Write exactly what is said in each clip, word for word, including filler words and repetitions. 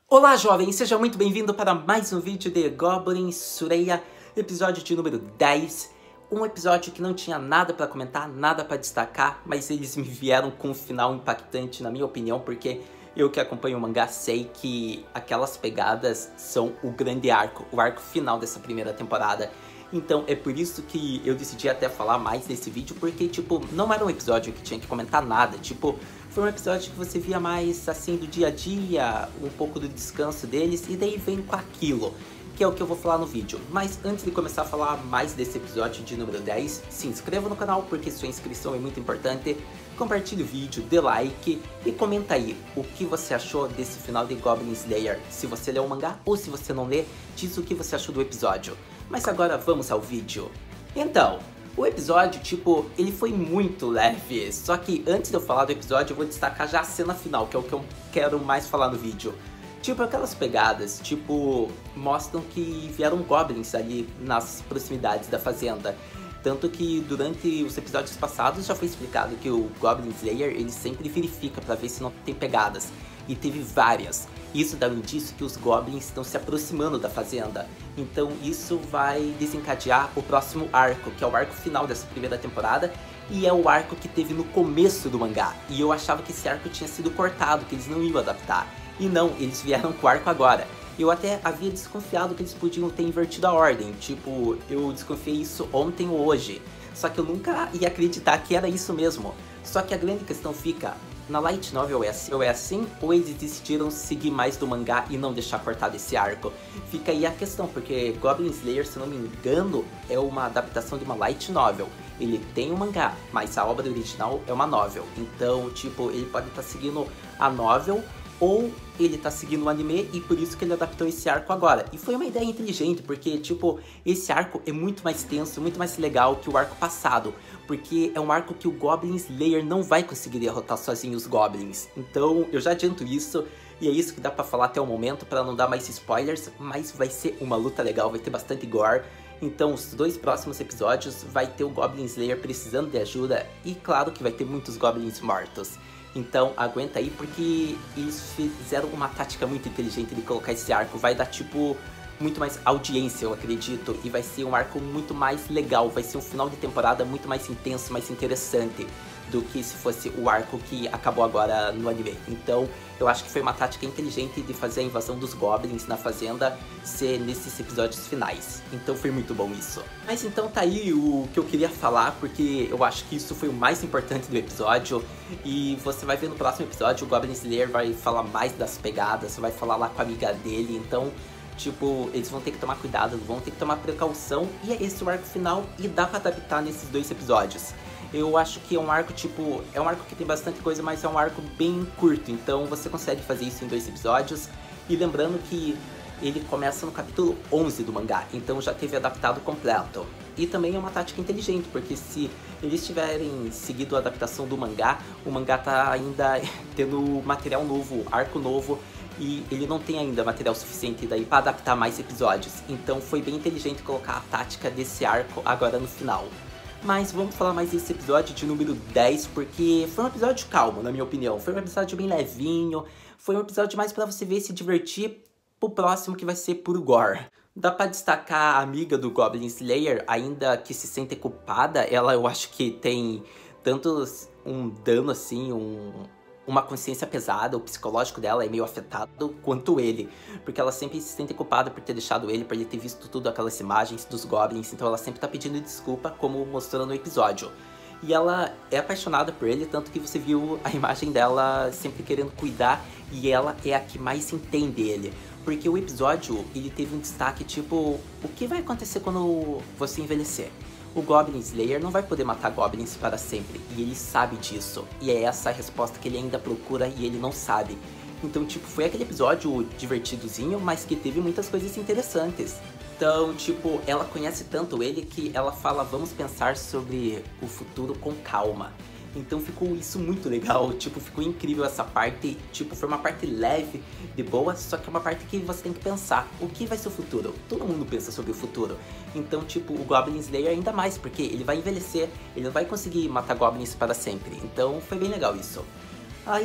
Olá, jovem! Seja muito bem-vindo para mais um vídeo de Goblin Sureia, episódio de número dez. Um episódio que não tinha nada para comentar, nada para destacar, mas eles me vieram com um final impactante, na minha opinião, porque eu que acompanho o mangá sei que aquelas pegadas são o grande arco, o arco final dessa primeira temporada. Então é por isso que eu decidi até falar mais desse vídeo, porque, tipo, não era um episódio que tinha que comentar nada, tipo, foi um episódio que você via mais, assim, do dia a dia, um pouco do descanso deles, e daí vem com aquilo, que é o que eu vou falar no vídeo. Mas antes de começar a falar mais desse episódio de número dez, se inscreva no canal, porque sua inscrição é muito importante, compartilhe o vídeo, dê like e comenta aí o que você achou desse final de Goblin Slayer. Se você leu o mangá ou se você não lê, diz o que você achou do episódio. Mas agora vamos ao vídeo. Então, o episódio, tipo, ele foi muito leve, só que antes de eu falar do episódio eu vou destacar já a cena final, que é o que eu quero mais falar no vídeo. Tipo, aquelas pegadas, tipo, mostram que vieram goblins ali nas proximidades da fazenda. Tanto que durante os episódios passados já foi explicado que o Goblin Slayer, ele sempre verifica pra ver se não tem pegadas. E teve várias. Isso dá um indício que os goblins estão se aproximando da fazenda. Então isso vai desencadear o próximo arco, que é o arco final dessa primeira temporada. E é o arco que teve no começo do mangá. E eu achava que esse arco tinha sido cortado, que eles não iam adaptar. E não, eles vieram com o arco agora. Eu até havia desconfiado que eles podiam ter invertido a ordem. Tipo, eu desconfiei isso ontem ou hoje. Só que eu nunca ia acreditar que era isso mesmo. Só que a grande questão fica... Na Light Novel é assim, ou é assim, ou eles decidiram seguir mais do mangá e não deixar cortado esse arco? Fica aí a questão, porque Goblin Slayer, se não me engano, é uma adaptação de uma Light Novel. Ele tem um mangá, mas a obra original é uma novel. Então, tipo, ele pode estar seguindo a novel, ou ele tá seguindo o anime e por isso que ele adaptou esse arco agora. E foi uma ideia inteligente, porque, tipo, esse arco é muito mais tenso, muito mais legal que o arco passado. Porque é um arco que o Goblin Slayer não vai conseguir derrotar sozinho os Goblins. Então, eu já adianto isso, e é isso que dá pra falar até o momento, pra não dar mais spoilers. Mas vai ser uma luta legal, vai ter bastante gore. Então, os dois próximos episódios vai ter o Goblin Slayer precisando de ajuda. E claro que vai ter muitos Goblins mortos. Então aguenta aí, porque eles fizeram uma tática muito inteligente de colocar esse arco. Vai dar, tipo, muito mais audiência, eu acredito. E vai ser um arco muito mais legal. Vai ser um final de temporada muito mais intenso, mais interessante do que se fosse o arco que acabou agora no anime. Então eu acho que foi uma tática inteligente de fazer a invasão dos goblins na fazenda ser nesses episódios finais. Então foi muito bom isso. Mas então tá aí o que eu queria falar, porque eu acho que isso foi o mais importante do episódio. E você vai ver no próximo episódio, o Goblin Slayer vai falar mais das pegadas, vai falar lá com a amiga dele. Então, tipo, eles vão ter que tomar cuidado, vão ter que tomar precaução. E é esse o arco final, e dá pra adaptar nesses dois episódios. Eu acho que é um arco, tipo, é um arco que tem bastante coisa, mas é um arco bem curto. Então você consegue fazer isso em dois episódios. E lembrando que ele começa no capítulo onze do mangá, então já teve adaptado completo. E também é uma tática inteligente, porque se eles tiverem seguido a adaptação do mangá, o mangá tá ainda tendo material novo, arco novo, e ele não tem ainda material suficiente daí para adaptar mais episódios. Então foi bem inteligente colocar a tática desse arco agora no final. Mas vamos falar mais desse episódio de número dez, porque foi um episódio calmo, na minha opinião. Foi um episódio bem levinho, foi um episódio mais pra você ver e se divertir, pro próximo que vai ser puro gore. Dá pra destacar a amiga do Goblin Slayer, ainda que se sente culpada. Ela, eu acho que tem tanto um dano assim, um... uma consciência pesada, o psicológico dela é meio afetado quanto ele. Porque ela sempre se sente culpada por ter deixado ele, por ele ter visto tudo aquelas imagens dos goblins. Então ela sempre tá pedindo desculpa, como mostrou no episódio. E ela é apaixonada por ele, tanto que você viu a imagem dela sempre querendo cuidar. E ela é a que mais entende ele. Porque o episódio, ele teve um destaque tipo... o que vai acontecer quando você envelhecer? O Goblin Slayer não vai poder matar goblins para sempre, e ele sabe disso. E é essa a resposta que ele ainda procura e ele não sabe. Então, tipo, foi aquele episódio divertidozinho, mas que teve muitas coisas interessantes. Então, tipo, ela conhece tanto ele que ela fala, vamos pensar sobre o futuro com calma. Então ficou isso muito legal, tipo, ficou incrível essa parte, tipo, foi uma parte leve, de boa, só que é uma parte que você tem que pensar, o que vai ser o futuro? Todo mundo pensa sobre o futuro. Então, tipo, o Goblin Slayer ainda mais, porque ele vai envelhecer, ele não vai conseguir matar goblins para sempre. Então foi bem legal isso. Aí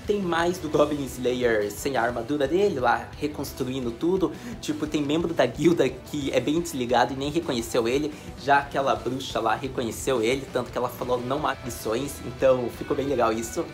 tem mais do Goblin Slayer sem a armadura dele lá, reconstruindo tudo. Tipo, tem membro da guilda que é bem desligado e nem reconheceu ele. Já aquela bruxa lá reconheceu ele, tanto que ela falou não maldições, então ficou bem legal isso.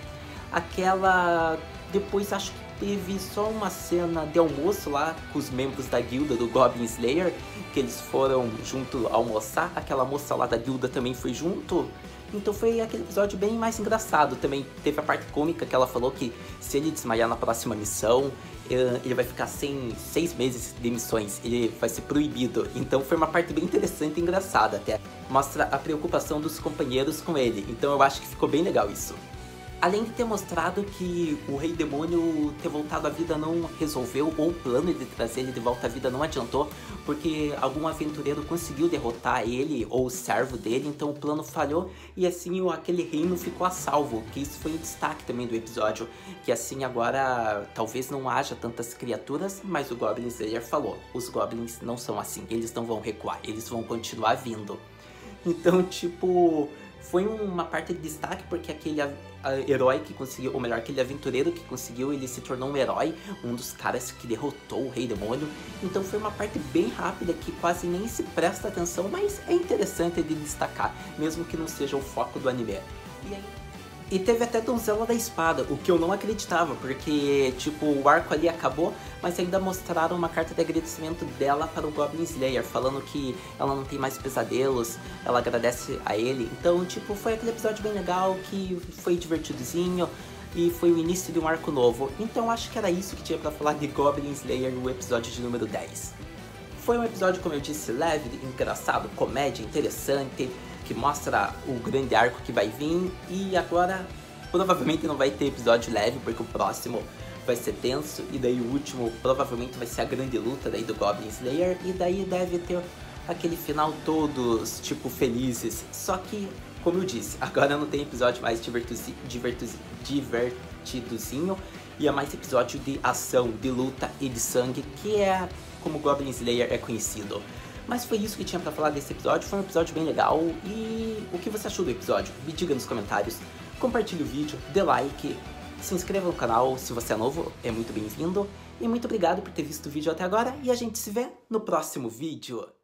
Aquela... Depois acho que teve só uma cena de almoço lá com os membros da guilda do Goblin Slayer, que eles foram junto almoçar. Aquela moça lá da guilda também foi junto. Então foi aquele episódio bem mais engraçado. Também teve a parte cômica que ela falou que se ele desmaiar na próxima missão, ele vai ficar sem seis meses de missões, ele vai ser proibido. Então foi uma parte bem interessante e engraçada até. Mostra a preocupação dos companheiros com ele, então eu acho que ficou bem legal isso. Além de ter mostrado que o Rei Demônio ter voltado à vida não resolveu, ou o plano de trazer ele de volta à vida não adiantou, porque algum aventureiro conseguiu derrotar ele, ou o servo dele, então o plano falhou, e assim aquele reino ficou a salvo, que isso foi um destaque também do episódio, que assim agora talvez não haja tantas criaturas, mas o Goblin Slayer falou, os Goblins não são assim, eles não vão recuar, eles vão continuar vindo. Então, tipo... Foi uma parte de destaque porque aquele herói que conseguiu, ou melhor, aquele aventureiro que conseguiu, ele se tornou um herói, um dos caras que derrotou o Rei Demônio. Então foi uma parte bem rápida que quase nem se presta atenção, mas é interessante de destacar, mesmo que não seja o foco do anime. E aí... E teve até Donzela da Espada, o que eu não acreditava, porque, tipo, o arco ali acabou, mas ainda mostraram uma carta de agradecimento dela para o Goblin Slayer, falando que ela não tem mais pesadelos, ela agradece a ele. Então, tipo, foi aquele episódio bem legal, que foi divertidozinho, e foi o início de um arco novo. Então, acho que era isso que tinha pra falar de Goblin Slayer no episódio de número dez. Foi um episódio, como eu disse, leve, engraçado, comédia, interessante, que mostra o grande arco que vai vir. E agora provavelmente não vai ter episódio leve, porque o próximo vai ser tenso, e daí o último provavelmente vai ser a grande luta daí do Goblin Slayer, e daí deve ter aquele final todos tipo felizes. Só que, como eu disse, agora não tem episódio mais divertidozinho, divertidozinho e é mais episódio de ação, de luta e de sangue, que é como Goblin Slayer é conhecido. Mas foi isso que tinha pra falar desse episódio, foi um episódio bem legal. E o que você achou do episódio? Me diga nos comentários, compartilhe o vídeo, dê like, se inscreva no canal se você é novo, é muito bem-vindo. E muito obrigado por ter visto o vídeo até agora, e a gente se vê no próximo vídeo.